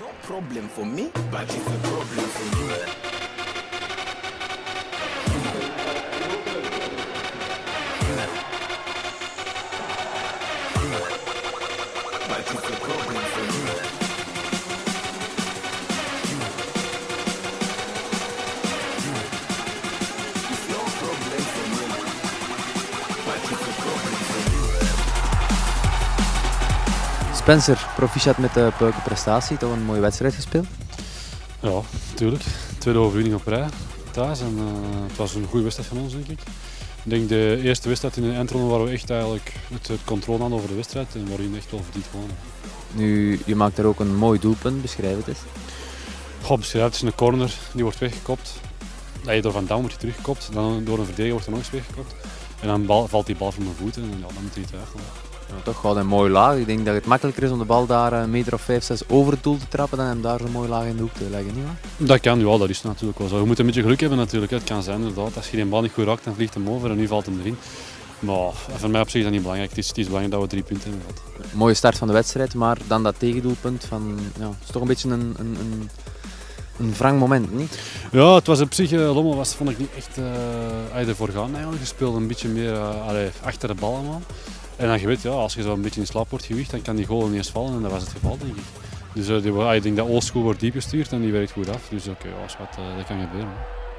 no problem for me, but it's a problem for you. But it's a problem for you. It's no problem for me, but it's a problem for you. Spencer, proficiat met de puike prestatie, toch een mooie wedstrijd gespeeld? Ja, natuurlijk. Tweede overwinning op rij thuis en het was een goede wedstrijd van ons, denk ik. Ik denk de eerste wedstrijd in de eindronde waar we echt eigenlijk het controle hadden over de wedstrijd en waarin we echt wel verdiend gewonnen. Nu, je maakt er ook een mooi doelpunt, beschrijf het eens. Goh, beschrijf, het is een corner, die wordt weggekopt. Door Van Dam wordt hij teruggekopt, dan door een verdediger wordt hij nog eens weggekopt. En dan valt die bal van mijn voeten en ja, dan moet hij twijfelen. Ja, toch gewoon een mooi laag. Ik denk dat het makkelijker is om de bal daar een meter of 5, 6 over het doel te trappen dan hem daar zo mooi laag in de hoek te leggen, nietwaar? Dat kan, ja, dat is natuurlijk wel zo. Je moet een beetje geluk hebben natuurlijk. Het kan zijn inderdaad, als je die bal niet goed raakt dan vliegt hem over en nu valt hem erin. Maar voor mij op zich is dat niet belangrijk. Het is belangrijk dat we 3 punten hebben gehad. Mooie start van de wedstrijd, maar dan dat tegendoelpunt van, ja, het is toch een beetje een wrang moment, niet? Ja, het was op zich, Lommel vond ik niet echt ervoor gaan eigenlijk. Je speelde een beetje meer achter de bal allemaal. En dan je weet, ja, als je zo een beetje in slaap wordt gewicht, dan kan die goal niet eens vallen en dat was het geval, denk ik. Dus ik denk dat oldschool wordt diep gestuurd en die werkt goed af. Dus oké, dat kan gebeuren.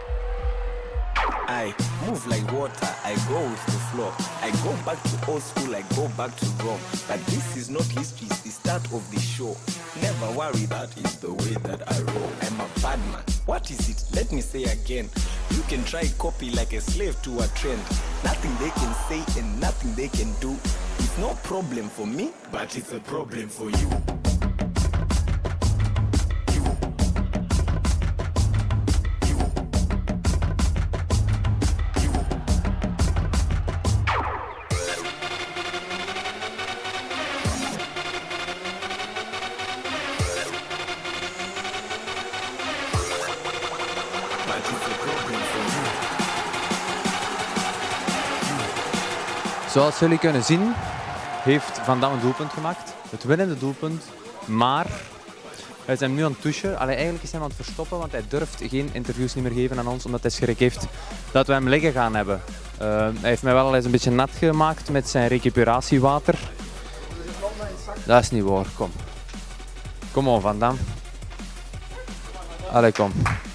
I move like water, I go with the flow. I go back to old school, I go back to Rome. But this is not history, it's the start of the show. Never worry, that is the way that I roll. I'm a bad man. What is it? Let me say again. You can try copy like a slave to a trend. Nothing they can say and nothing they can do. It's no problem for me, but it's a problem for you. Zoals jullie kunnen zien, heeft Van Dam een doelpunt gemaakt. Het winnende doelpunt, maar hij is hem nu aan het touchen. Eigenlijk is hij aan het verstoppen, want hij durft geen interviews niet meer geven aan ons, omdat hij schrik heeft dat we hem liggen gaan hebben. Hij heeft mij wel al eens een beetje nat gemaakt met zijn recuperatiewater. Dat is niet waar, kom. Kom on, Van Dam. Allee, kom.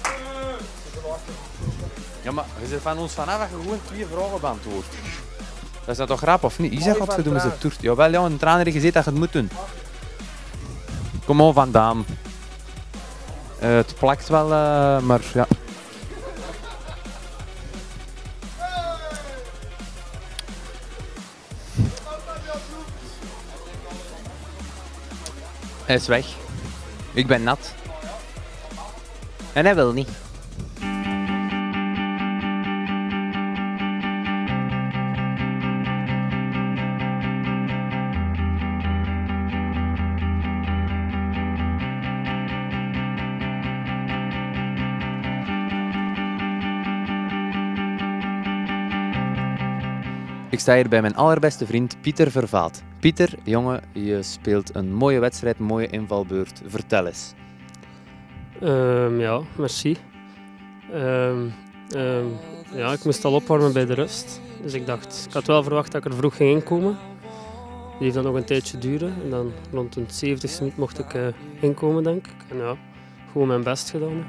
Ja, maar je zit van ons vanaf dat je gewoon 2 vragen beantwoordt. Dat is dat toch rap of niet? Isaac had het doen met zijn toert. Jawel, ja, een trainer heeft gezegd dat je het moet doen. Kom on, Van Dam. Het plakt wel, maar ja. Hij is weg. Ik ben nat. En hij wil niet. Ik sta hier bij mijn allerbeste vriend Pieter Vervaat. Pieter, jongen, je speelt een mooie wedstrijd, een mooie invalbeurt. Vertel eens. Ja, merci. Ja, ik moest al opwarmen bij de rust. Dus ik had wel verwacht dat ik er vroeg ging inkomen. Die heeft dan nog een tijdje duren. En dan rond de 70e minuut mocht ik inkomen, denk ik. En ja, gewoon mijn best gedaan.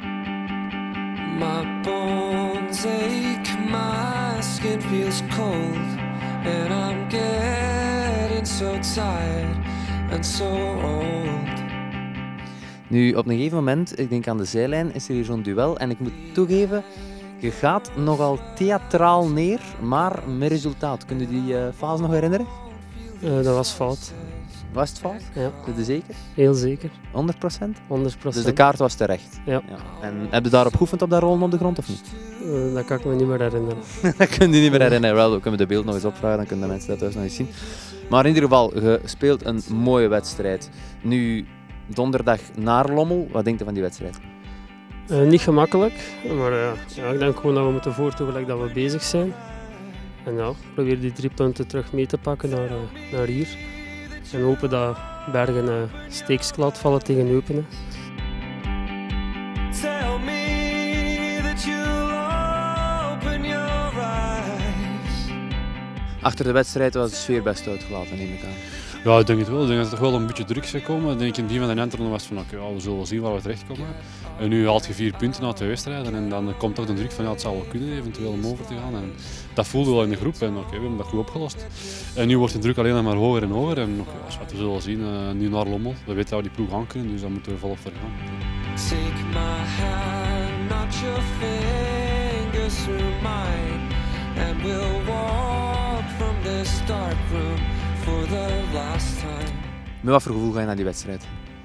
My bones ache, my skin feels cold. And I'm getting so tired and so old. Nu, op een gegeven moment, ik denk aan de zijlijn, is er hier zo'n duel. En ik moet toegeven, je gaat nogal theatraal neer, maar met resultaat. Kun je die fase nog herinneren? Dat was fout. Was het fout? Ja. Zit je zeker? Heel zeker. 100%? 100%. Dus de kaart was terecht? Ja. En heb je daarop geoefend op dat rollen op de grond of niet? Dat kan ik me niet meer herinneren. Dat kun je niet meer herinneren. Wel, we kunnen de beeld nog eens opvragen, dan kunnen de mensen dat thuis nog eens zien. Maar in ieder geval, je speelt een mooie wedstrijd. Nu, donderdag naar Lommel, wat denk je van die wedstrijd? Niet gemakkelijk, maar ja, ik denk gewoon dat we moeten voortdoen gelijk dat we bezig zijn. En ja, probeer die 3 punten terug mee te pakken naar hier. En hopen dat Bergen steeksklad vallen tegen Eupen. Tell me that you'll open your eyes. Achter de wedstrijd was de sfeer best uitgelaten, neem ik aan. Ja, ik denk het wel. Ik denk dat er toch wel een beetje druk is gekomen. Ik denk in die van de Antwerpen was van oké, we zullen zien waar we terechtkomen. En nu haalt je 4 punten uit 2 wedstrijden en dan komt toch de druk van het zou wel kunnen eventueel om over te gaan. En dat voelden we wel in de groep en we hebben dat goed opgelost. En nu wordt de druk alleen maar hoger en hoger. En wat we zullen zien, nu naar Lommel. We weten dat we die ploeg aan kunnen, dus daar moeten we volop voor gaan. Take my hand, not your fingers through mine, and we'll walk from this dark room for the last time. Met wat voor gevoel ga je naar die wedstrijd?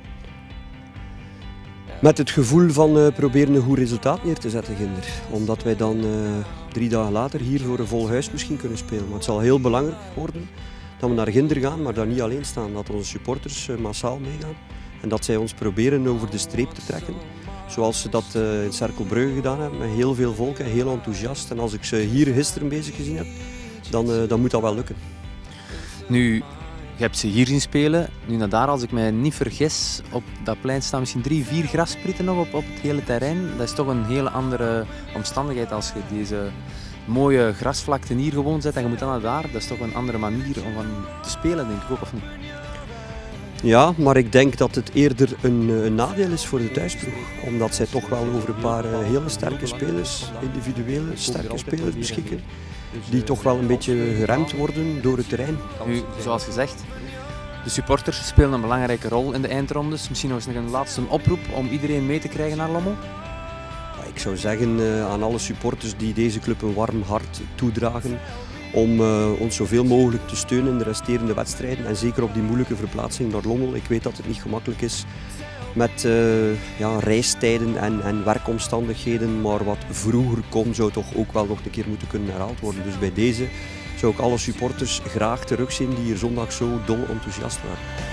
Met het gevoel van proberen een goed resultaat neer te zetten, Ginder. Omdat wij dan 3 dagen later hier voor een vol huis misschien kunnen spelen. Maar het zal heel belangrijk worden dat we naar Ginder gaan, maar daar niet alleen staan. Dat onze supporters massaal meegaan. En dat zij ons proberen over de streep te trekken. Zoals ze dat in Cercle Brugge gedaan hebben, met heel veel volk en heel enthousiast. En als ik ze hier gisteren bezig gezien heb, dan moet dat wel lukken. Nu, je hebt ze hier zien spelen. Nu naar daar, als ik mij niet vergis, op dat plein staan misschien 3, 4 grassprieten nog op het hele terrein. Dat is toch een hele andere omstandigheid als je deze mooie grasvlakte hier gewoon zet en je moet dan naar daar. Dat is toch een andere manier om van te spelen, denk ik ook, of niet? Ja, maar ik denk dat het eerder een nadeel is voor de thuisploeg. Omdat zij toch wel over een paar hele sterke spelers, individuele sterke spelers beschikken. Die toch wel een beetje geremd worden door het terrein. Nu, zoals gezegd, de supporters spelen een belangrijke rol in de eindrondes. Misschien nog eens een laatste oproep om iedereen mee te krijgen naar Lommel. Ik zou zeggen aan alle supporters die deze club een warm hart toedragen om ons zoveel mogelijk te steunen in de resterende wedstrijden en zeker op die moeilijke verplaatsing naar Lommel. Ik weet dat het niet gemakkelijk is met reistijden en werkomstandigheden, maar wat vroeger kon zou toch ook wel nog een keer moeten kunnen herhaald worden. Dus bij deze zou ik alle supporters graag terugzien die hier zondag zo dol enthousiast waren.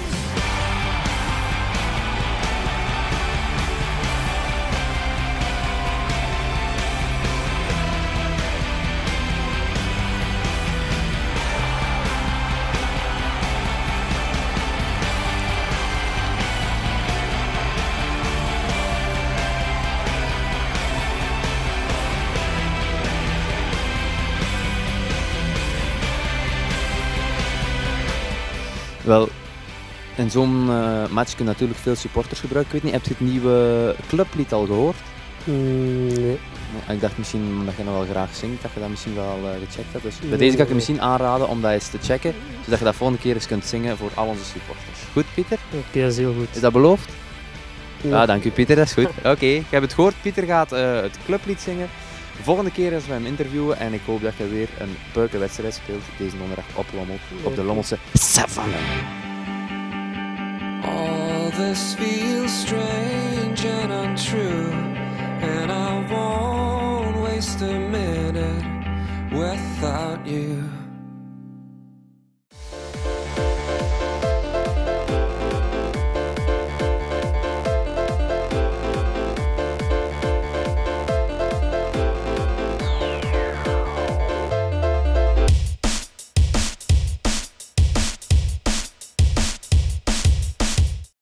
Wel, in zo'n match kun je natuurlijk veel supporters gebruiken. Ik weet niet, heb je het nieuwe clublied al gehoord? Nee. Ik dacht misschien, omdat je nog wel graag zingt, dat je dat misschien wel gecheckt hebt. Dus bij deze kan ik je misschien aanraden om dat eens te checken, zodat je dat volgende keer eens kunt zingen voor al onze supporters. Goed, Pieter? Oké, dat is heel goed. Is dat beloofd? Ja. Ja, dank u, Pieter, dat is goed. Oké, je hebt het gehoord, Pieter gaat het clublied zingen. De volgende keer als we hem interviewen en ik hoop dat je weer een leuke wedstrijd speelt deze donderdag op Lommel, op de Lommelse Savanne. All this feels strange and untrue, and I won't waste a minute without you.